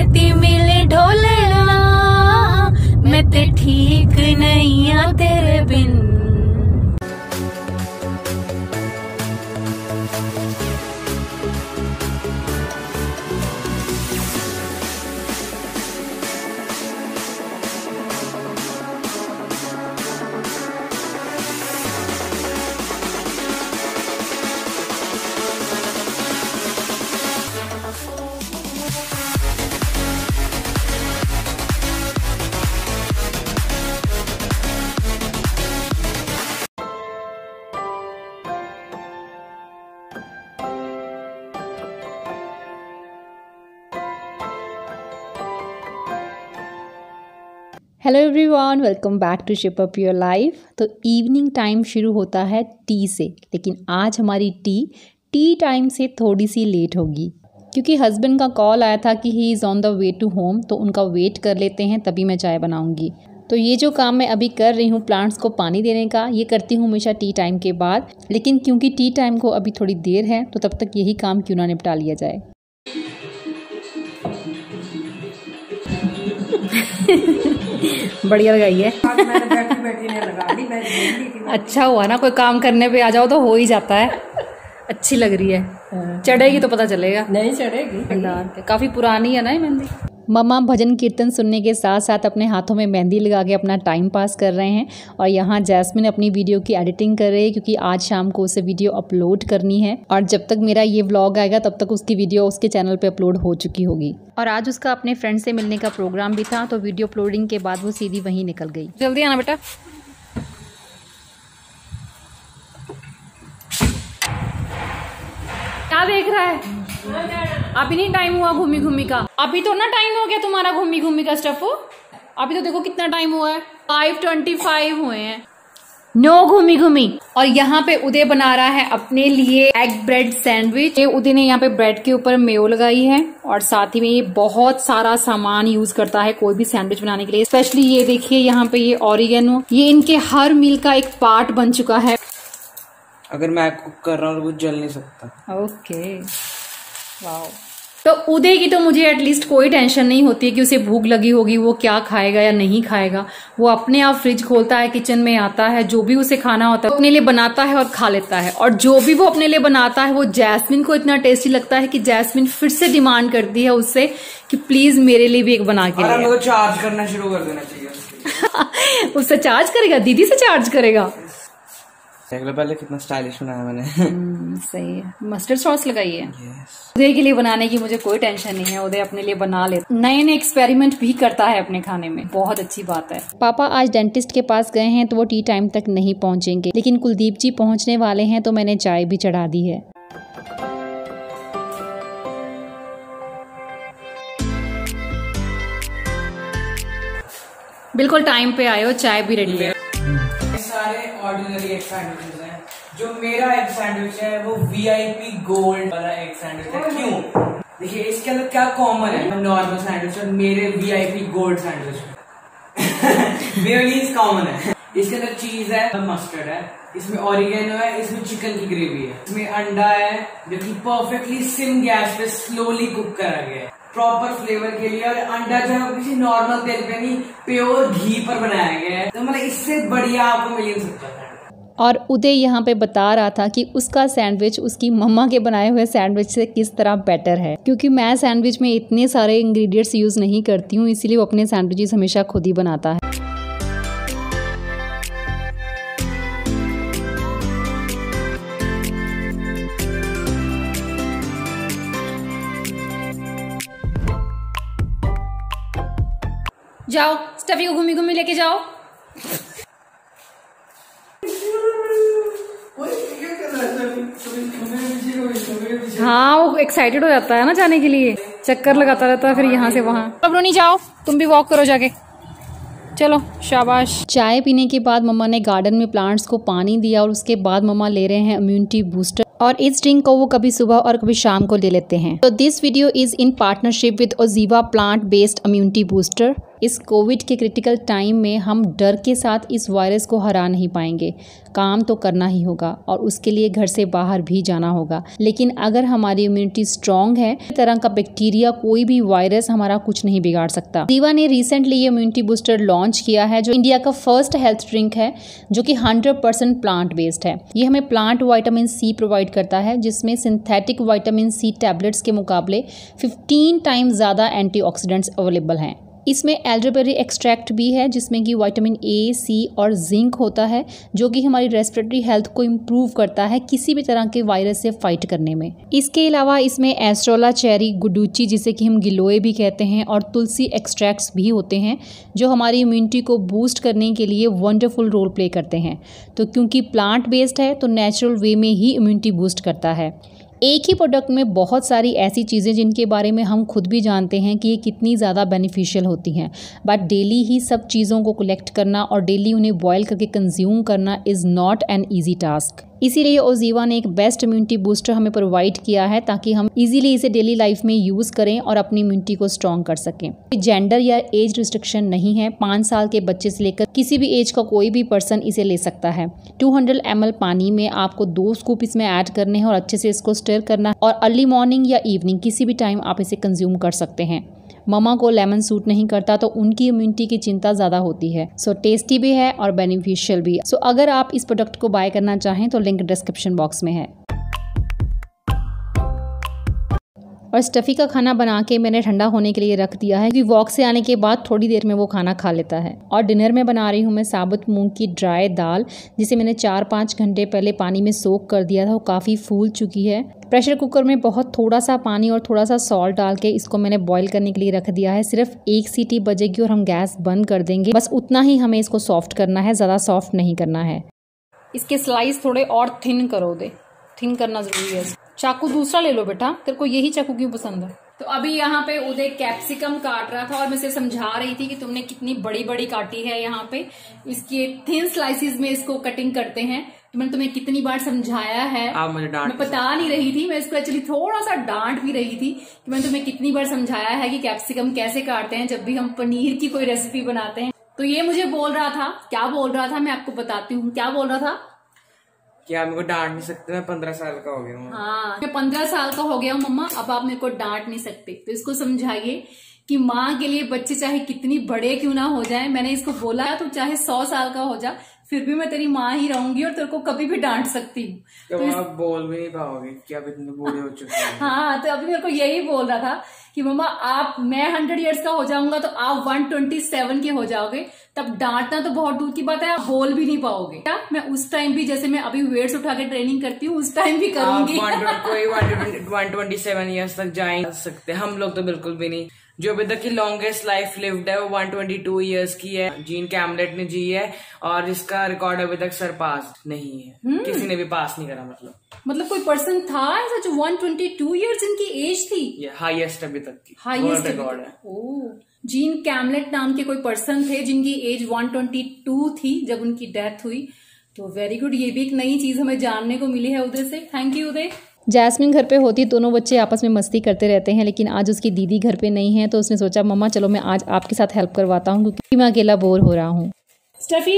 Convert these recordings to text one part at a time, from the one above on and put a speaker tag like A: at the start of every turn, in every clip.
A: राती मिले ढोलना, मैं ते ठीक नहीं आ तेरे बिन।
B: Hello everyone, welcome back to shape up your life. तो इवनिंग टाइम शुरू होता है टी से, लेकिन आज हमारी टी टाइम से थोड़ी सी लेट होगी क्योंकि हस्बैंड का कॉल आया था कि he is on the way to home, तो उनका वेट कर लेते हैं तभी मैं चाय बनाऊंगी। तो ये जो काम मैं अभी कर रही हूँ प्लांट्स को पानी देने का, ये करती हूँ हमेशा टी टाइम के बाद, लेकिन क्योंकि टी टाइम को अभी थोड़ी देर है तो तब तक यही काम क्यों ना निपटा लिया जाए। बढ़िया लगाई है।
C: बैठी ने लगा दी,
B: अच्छा हुआ ना, कोई काम करने पे आ जाओ तो हो ही जाता है। अच्छी लग रही है। चढ़ेगी तो पता चलेगा।
C: नहीं चढ़ेगी,
B: काफी पुरानी है ना ये मेहंदी। मम्मा भजन कीर्तन सुनने के साथ साथ अपने हाथों में मेहंदी लगा के अपना टाइम पास कर रहे हैं, और यहाँ जैस्मिन अपनी वीडियो की एडिटिंग कर रही है क्योंकि आज शाम को उसे वीडियो अपलोड करनी है, और जब तक मेरा ये व्लॉग आएगा तब तक उसकी वीडियो उसके चैनल पे अपलोड हो चुकी होगी। और आज उसका अपने फ्रेंड से मिलने का प्रोग्राम भी था, तो वीडियो अपलोडिंग के बाद वो सीधी वहीं निकल गई। जल्दी आना बेटा। क्या देख रहा है? अभी नहीं टाइम हुआ घूमी घूमी का, अभी तो ना टाइम हो गया तुम्हारा घूमी घूमी का स्टफो। अभी तो देखो कितना टाइम हुआ है, 5:25 हुए हैं। नो घूमी घूमी। और यहाँ पे उदय बना रहा है अपने लिए एग ब्रेड सैंडविच। ये उदय ने यहाँ पे ब्रेड के ऊपर मेयो लगाई है, और साथ ही में ये बहुत सारा सामान यूज करता है कोई भी सैंडविच बनाने के लिए। स्पेशली ये देखिए यहाँ पे ये ऑरिगेनो, ये इनके हर मील का एक पार्ट बन चुका है।
D: अगर मैं कुक कर रहा हूँ तो कुछ जल नहीं सकता।
B: Okay, wow. तो उदय की तो मुझे एटलीस्ट कोई टेंशन नहीं होती है कि उसे भूख लगी होगी, वो क्या खाएगा या नहीं खाएगा। वो अपने आप फ्रिज खोलता है, किचन में आता है, जो भी उसे खाना होता है अपने लिए बनाता है और खा लेता है। और जो भी वो अपने लिए बनाता है वो जैस्मिन को इतना टेस्टी लगता है कि जैस्मिन फिर से डिमांड करती है उससे कि प्लीज मेरे लिए भी एक बना के
D: ले। और चार्ज करना शुरू कर देना चाहिए।
B: उससे चार्ज करेगा? दीदी से चार्ज करेगा?
D: पहले कितना स्टाइलिश बनाया मैंने।
B: सही है। मस्टर्ड सॉस लगाई है। उदय के लिए बनाने की मुझे कोई टेंशन नहीं है, उदय अपने लिए बना ले, नए नए एक्सपेरिमेंट भी करता है अपने खाने में, बहुत अच्छी बात है। पापा आज डेंटिस्ट के पास गए हैं तो वो टी टाइम तक नहीं पहुंचेंगे, लेकिन कुलदीप जी पहुंचने वाले हैं तो मैंने चाय भी चढ़ा दी है। बिल्कुल टाइम पे आए हो, चाय भी रेडी है।
D: सारे ऑर्डिनरी एग सैंडविचेस हैं, जो मेरा एग सैंडविच है वो वीआईपी गोल्ड वाला एग सैंडविच है। क्यों? देखिए इसके अंदर क्या कॉमन है नॉर्मल सैंडविच और मेरे वीआईपी गोल्ड सैंडविच में। मेयोनीज कॉमन है, इसके अंदर चीज है, मस्टर्ड है, इसमें ऑरिगेनो है, इसमें चिकन की ग्रेवी है, इसमें अंडा है जो कि परफेक्टली सिम गैस पे स्लोली कुक करा गया है प्रॉपर फ्लेवर के लिए। और अंडा जो है किसी नॉर्मल तेल पे नहीं, प्योर घी पर बनाया गया है, तो मतलब इससे बढ़िया आपको मिल नहीं सकता है।
B: और उदय यहाँ पे बता रहा था कि उसका सैंडविच उसकी मम्मा के बनाए हुए सैंडविच से किस तरह बेटर है, क्योंकि मैं सैंडविच में इतने सारे इंग्रेडिएंट्स यूज नहीं करती हूँ, इसीलिए वो अपने सैंडविचेस हमेशा खुद ही बनाता है। जाओ स्टफी को घूमी घूमी लेके जाओ। हाँ वो एक्साइटेड हो जाता है ना जाने के लिए, चक्कर लगाता रहता है फिर यहाँ से वहाँ। अब रोनी जाओ, तुम भी वॉक करो जाके, चलो शाबाश। चाय पीने के बाद मम्मा ने गार्डन में प्लांट्स को पानी दिया, और उसके बाद मम्मा ले रहे हैं इम्यूनिटी बूस्टर, और इस ड्रिंक को वो कभी सुबह और कभी शाम को ले लेते हैं। तो this video is in partnership with OZiva plant based immunity booster. इस कोविड के क्रिटिकल टाइम में हम डर के साथ इस वायरस को हरा नहीं पाएंगे। काम तो करना ही होगा और उसके लिए घर से बाहर भी जाना होगा। लेकिन अगर हमारी इम्यूनिटी स्ट्रांग है, इस तरह का बैक्टीरिया कोई भी वायरस हमारा कुछ नहीं बिगाड़ सकता। जीवा ने रिसेंटली ये इम्यूनिटी बूस्टर लॉन्च किया है, जो इंडिया का फर्स्ट हेल्थ ड्रिंक है, जो कि 100% प्लांट बेस्ड है। ये हमें प्लांट विटामिन सी प्रोवाइड करता है, जिसमें सिंथेटिक विटामिन सी टैबलेट्स के मुकाबले 15 टाइम्स ज़्यादा एंटीऑक्सीडेंट्स अवेलेबल हैं। इसमें एल्डरबेरी एक्सट्रैक्ट भी है, जिसमें कि विटामिन ए, सी और जिंक होता है, जो कि हमारी रेस्पिरेटरी हेल्थ को इम्प्रूव करता है किसी भी तरह के वायरस से फाइट करने में। इसके अलावा इसमें एस्ट्रोला चेरी, गुडुची जिसे कि हम गिलोय भी कहते हैं, और तुलसी एक्सट्रैक्ट्स भी होते हैं, जो हमारी इम्यूनिटी को बूस्ट करने के लिए वंडरफुल रोल प्ले करते हैं। तो क्योंकि प्लांट बेस्ड है तो नेचुरल वे में ही इम्यूनिटी बूस्ट करता है। एक ही प्रोडक्ट में बहुत सारी ऐसी चीज़ें जिनके बारे में हम खुद भी जानते हैं कि ये कितनी ज़्यादा बेनिफिशियल होती हैं, बट डेली ही सब चीज़ों को कलेक्ट करना और डेली उन्हें बॉयल करके कंज्यूम करना is not an easy task. इसीलिए ओजीवा ने एक बेस्ट इम्यूनिटी बूस्टर हमें प्रोवाइड किया है, ताकि हम इजीली इसे डेली लाइफ में यूज़ करें और अपनी इम्यूनिटी को स्ट्रॉन्ग कर सकें। जेंडर या एज रिस्ट्रिक्शन नहीं है, 5 साल के बच्चे से लेकर किसी भी एज का कोई भी पर्सन इसे ले सकता है। 200 ml पानी में आपको 2 स्कूप इसमें ऐड करने हैं और अच्छे से इसको स्टर करना है, और अर्ली मॉर्निंग या इवनिंग किसी भी टाइम आप इसे कंज्यूम कर सकते हैं। ममा को लेमन सूट नहीं करता तो उनकी इम्यूनिटी की चिंता ज़्यादा होती है। सो टेस्टी भी है और बेनिफिशियल भी है। सो अगर आप इस प्रोडक्ट को बाय करना चाहें तो लिंक डिस्क्रिप्शन बॉक्स में है। और स्टफ़ी का खाना बना के मैंने ठंडा होने के लिए रख दिया है, क्योंकि वॉक से आने के बाद थोड़ी देर में वो खाना खा लेता है। और डिनर में बना रही हूँ मैं साबुत मूंग की ड्राई दाल, जिसे मैंने 4-5 घंटे पहले पानी में सोक कर दिया था। वो काफ़ी फूल चुकी है। प्रेशर कुकर में बहुत थोड़ा सा पानी और थोड़ा सा सॉल्ट डाल के इसको मैंने बॉईल करने के लिए रख दिया है। सिर्फ 1 सीटी बजेगी और हम गैस बंद कर देंगे। बस उतना ही हमें इसको सॉफ्ट करना है, ज़्यादा सॉफ्ट नहीं करना है। इसके स्लाइस थोड़े और थिन करो दे, थिन करना ज़रूरी है। चाकू दूसरा ले लो बेटा, तेरे को यही चाकू क्यों पसंद है? तो अभी यहाँ पे उदय कैप्सिकम काट रहा था और मैं इसे समझा रही थी कि तुमने कितनी बड़ी बड़ी काटी है। यहाँ पे इसके थिन स्लाइसिस में इसको कटिंग करते हैं। तो मैंने तुम्हें कितनी बार समझाया है,
D: आप मुझे डांट
B: मैं बता नहीं रही थी, मैं इसको एक्चुअली थोड़ा सा डांट भी रही थी कि मैंने तुम्हें कितनी बार समझाया है कि कैप्सिकम कैसे काटते हैं जब भी हम पनीर की कोई रेसिपी बनाते हैं। तो ये मुझे बोल रहा था, क्या बोल रहा था मैं आपको बताती हूँ। क्या बोल रहा था
D: कि आप मेरे को डांट नहीं सकते, मैं 15 साल का हो गया हूँ।
B: हाँ, मैं 15 साल का हो गया हूँ मम्मा, अब आप मेरे को डांट नहीं सकते। तो इसको समझाइए कि माँ के लिए बच्चे चाहे कितनी बड़े क्यों ना हो जाए, मैंने इसको बोला तो चाहे 100 साल का हो जा, फिर भी मैं तेरी माँ ही रहूंगी और तेरे को कभी भी डांट सकती हूँ।
D: तो आप बोल भी नहीं पाओगे कि आप इतने बूढ़े हो चुके हैं।
B: हाँ, तो अभी मेरे को यही बोल रहा था कि मम्मा आप, मैं 100 इयर्स का हो जाऊंगा तो आप 127 के हो जाओगे, तब डांटना तो बहुत दूर की बात है, आप बोल भी नहीं पाओगे। क्या मैं उस टाइम भी, जैसे मैं अभी वेट्स उठा के ट्रेनिंग करती हूँ, उस टाइम भी करूंगी।
D: कोई 127 ईयर्स तक जा ही सकते, हम लोग तो बिल्कुल भी नहीं। जो अभी तक की लॉन्गेस्ट लाइफ लिव्ड है वो 122 ईयर्स की है, जीन कैमलेट ने जी है, और जिसका रिकॉर्ड अभी तक सरपास नहीं है, किसी ने भी पास नहीं करा। मतलब
B: कोई पर्सन था ऐसा जो 122 ईयर्स इनकी एज थी?
D: ये हाईएस्ट अभी तक की
B: हाईएस्ट
D: रिकॉर्ड है।
B: ओह, जीन कैमलेट नाम के कोई पर्सन थे जिनकी एज 122 थी जब उनकी डेथ हुई। तो वेरी गुड, ये भी एक नई चीज हमें जानने को मिली है उदय से। Thank you Uday. जैस्मिन घर पे होती, दोनों बच्चे आपस में मस्ती करते रहते हैं, लेकिन आज उसकी दीदी घर पे नहीं है, तो उसने सोचा मम्मा चलो मैं आज आपके साथ हेल्प करवाता हूँ, क्योंकि मैं अकेला बोर हो रहा हूँ। स्टेफी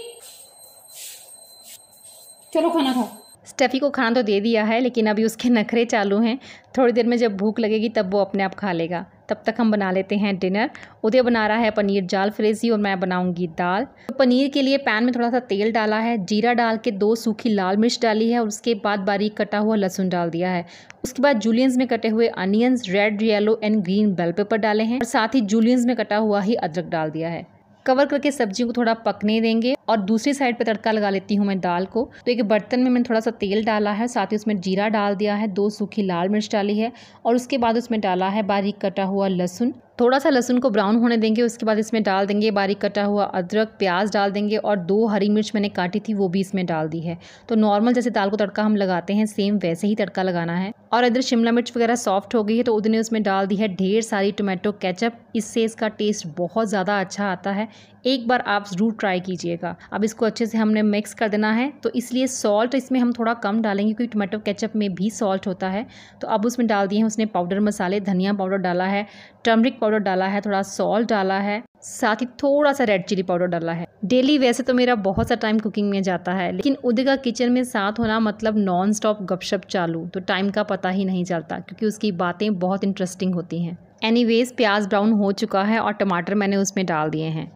B: चलो खाना खाओ। स्टेफी को खाना तो दे दिया है, लेकिन अभी उसके नखरे चालू हैं। थोड़ी देर में जब भूख लगेगी तब वो अपने आप खा लेगा। तब तक हम बना लेते हैं डिनर। उदय बना रहा है पनीर जाल फ्रेजी और मैं बनाऊंगी दाल। तो पनीर के लिए पैन में थोड़ा सा तेल डाला है, जीरा डाल के 2 सूखी लाल मिर्च डाली है और उसके बाद बारीक कटा हुआ लहसुन डाल दिया है। उसके बाद जूलियंस में कटे हुए onions, red, yellow and green bell pepper डाले हैं और साथ ही जूलियंस में कटा हुआ ही अदरक डाल दिया है। कवर करके सब्जियों को थोड़ा पकने देंगे और दूसरी साइड पे तड़का लगा लेती हूँ मैं दाल को। तो एक बर्तन में मैंने थोड़ा सा तेल डाला है, साथ ही उसमें जीरा डाल दिया है, 2 सूखी लाल मिर्च डाली है और उसके बाद उसमें डाला है बारीक कटा हुआ लहसुन। थोड़ा सा लहसुन को ब्राउन होने देंगे। उसके बाद इसमें डाल देंगे बारीक कटा हुआ अदरक, प्याज डाल देंगे और 2 हरी मिर्च मैंने काटी थी वो भी इसमें डाल दी है। तो नॉर्मल जैसे दाल को तड़का हम लगाते हैं सेम वैसे ही तड़का लगाना है। और इधर शिमला मिर्च वगैरह सॉफ्ट हो गई है तो उधर ने उसमें डाल दी है ढेर सारी टोमेटो केचप। इससे इसका टेस्ट बहुत ज़्यादा अच्छा आता है, एक बार आप ज़रूर ट्राई कीजिएगा। अब इसको अच्छे से हमने मिक्स कर देना है, तो इसलिए सॉल्ट इसमें हम थोड़ा कम डालेंगे क्योंकि टोमेटो केचप में भी सॉल्ट होता है। तो अब उसमें डाल दिए हैं उसने पाउडर मसाले, धनिया पाउडर डाला है, टर्मरिक पाउडर डाला है, थोड़ा सॉल्ट डाला है, साथ ही थोड़ा सा रेड चिली पाउडर डाला है। डेली वैसे तो मेरा बहुत सा टाइम कुकिंग में जाता है, लेकिन उदय का किचन में साथ होना मतलब नॉन स्टॉप गपशप चालू, तो टाइम का पता ही नहीं चलता क्योंकि उसकी बातें बहुत इंटरेस्टिंग होती हैं। एनीवेज प्याज ब्राउन हो चुका है और टमाटर मैंने उसमें डाल दिए हैं।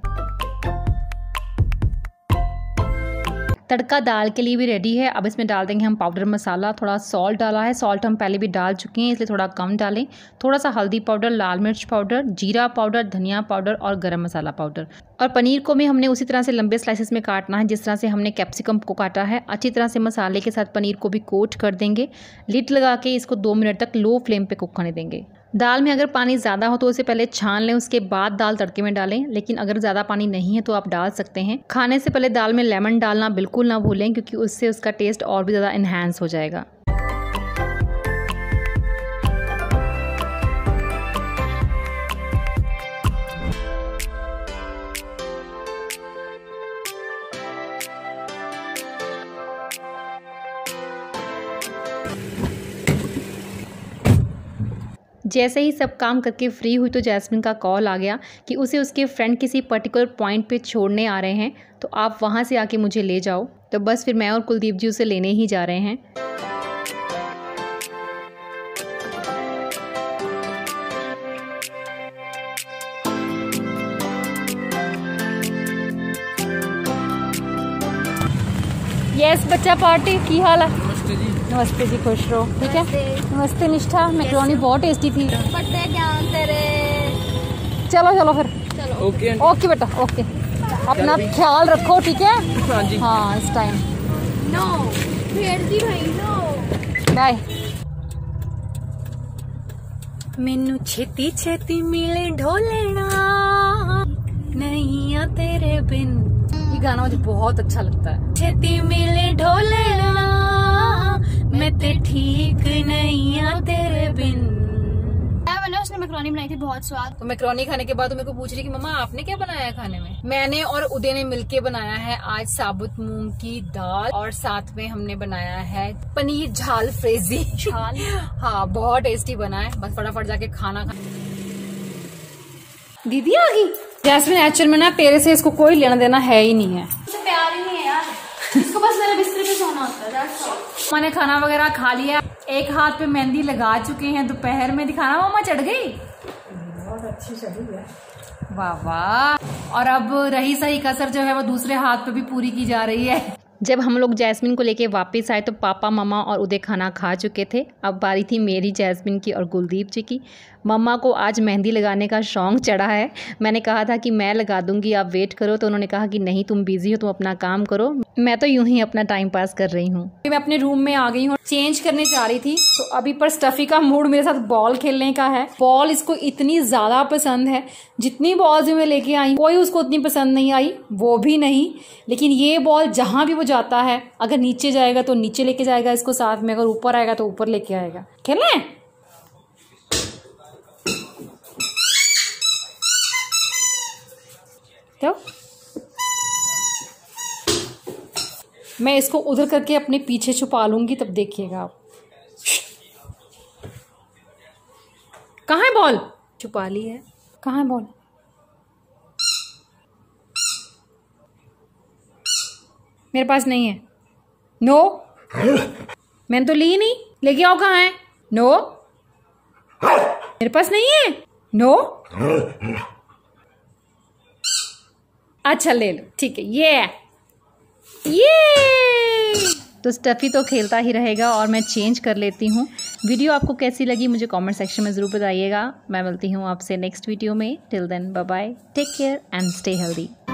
B: तड़का दाल के लिए भी रेडी है। अब इसमें डाल देंगे हम पाउडर मसाला, थोड़ा सॉल्ट डाला है, सॉल्ट हम पहले भी डाल चुके हैं इसलिए थोड़ा कम डालें, थोड़ा सा हल्दी पाउडर, लाल मिर्च पाउडर, जीरा पाउडर, धनिया पाउडर और गरम मसाला पाउडर। और पनीर को भी हमने उसी तरह से लंबे स्लाइसेस में काटना है जिस तरह से हमने कैप्सिकम को काटा है। अच्छी तरह से मसाले के साथ पनीर को भी कोट कर देंगे। लिड लगा के इसको 2 मिनट तक लो फ्लेम पे कुक करने देंगे। दाल में अगर पानी ज़्यादा हो तो उसे पहले छान लें, उसके बाद दाल तड़के में डालें, लेकिन अगर ज़्यादा पानी नहीं है तो आप डाल सकते हैं। खाने से पहले दाल में लेमन डालना बिल्कुल ना भूलें क्योंकि उससे उसका टेस्ट और भी ज़्यादा इन्हांस हो जाएगा। जैसे ही सब काम करके फ्री हुई तो जैस्मिन का कॉल आ गया कि उसे उसके फ्रेंड किसी पर्टिकुलर पॉइंट पे छोड़ने आ रहे हैं, तो आप वहाँ से आके मुझे ले जाओ। तो बस फिर मैं और कुलदीप जी उसे लेने ही जा रहे हैं। यस बच्चा पार्टी की हाल है? नमस्ते जी, खुश रहो। ठीक है, नमस्ते निष्ठा। मैक्रोनी बहुत टेस्टी थी। चलो चलो फिर,
D: ओके
B: ओके बेटा, ओके। अपना ख्याल रखो, ठीक है?
D: हाँ जी।
B: हाँ, इस टाइम
A: नो भाई नो।
B: बाय।
A: मैनू छेती छेती मिले ढोलेना नहीं आ तेरे बिन।
B: ये गाना मुझे बहुत अच्छा लगता है।
A: छेती मिले ढोलेना मैं ते ठीक नहीं आ तेरे बिन। मैंने उसने मैक्रोनी बनाई थी, बहुत स्वाद।
B: तो मैक्रोनी खाने के बाद तो मेरे को पूछ रही कि मम्मा आपने क्या बनाया है खाने में? मैंने और उदय ने मिलके बनाया है आज साबुत मूंग की दाल और साथ में हमने बनाया है पनीर झाल फ्रेजी।
A: झाल?
B: हाँ, बहुत टेस्टी बना है। बस फटाफट जाके खाना खा। दीदी आ गई। जैस्मिन एक्चुअल में ना तेरे से इसको कोई लेना देना है ही नहीं है।
A: मुझे प्यार ही नहीं है यार, इसको बस मेरे बिस्तर पे सोना होता है। That's all।
B: मैंने खाना वगैरह खा लिया, एक हाथ पे मेहंदी लगा चुके हैं। दोपहर में दिखाना मम्मा चढ़ गई,
C: बहुत अच्छी चली है।
B: वाह वाह। और अब रही सही कसर जो है वो दूसरे हाथ पे भी पूरी की जा रही है। जब हम लोग जैस्मिन को लेके वापस आए तो पापा मम्मा और उदय खाना खा चुके थे। अब बारी थी मेरी, जैस्मिन की और कुलदीप जी की। मम्मा को आज मेहंदी लगाने का शौक चढ़ा है। मैंने कहा था कि मैं लगा दूंगी, आप वेट करो, तो उन्होंने कहा कि नहीं तुम बिजी हो, तुम अपना काम करो, मैं तो यूं ही अपना टाइम पास कर रही हूँ। मैं अपने रूम में आ गई हूँ, चेंज करने जा रही थी तो अभी पर स्टफी का मूड मेरे साथ बॉल खेलने का है। बॉल इसको इतनी ज्यादा पसंद है, जितनी बॉल्स मैं लेके आई कोई उसको उतनी पसंद नहीं आई, वो भी नहीं। लेकिन ये बॉल जहां भी वो जाता है, अगर नीचे जाएगा तो नीचे लेके जाएगा इसको साथ में, अगर ऊपर आएगा तो ऊपर लेके आएगा। खेलना है? तो मैं इसको उधर करके अपने पीछे छुपा लूंगी, तब देखिएगा आप। कहाँ है बॉल? छुपा ली है। कहाँ है बॉल? मेरे पास नहीं है। नो, मैंने तो ली नहीं। लेके आओ। कहाँ है? नो, मेरे पास नहीं है। नो, अच्छा ले लो, ठीक है। ये तो स्टफी तो खेलता ही रहेगा और मैं चेंज कर लेती हूँ। वीडियो आपको कैसी लगी मुझे कमेंट सेक्शन में ज़रूर बताइएगा। मैं मिलती हूँ आपसे नेक्स्ट वीडियो में। Till then bye bye, take care and stay healthy.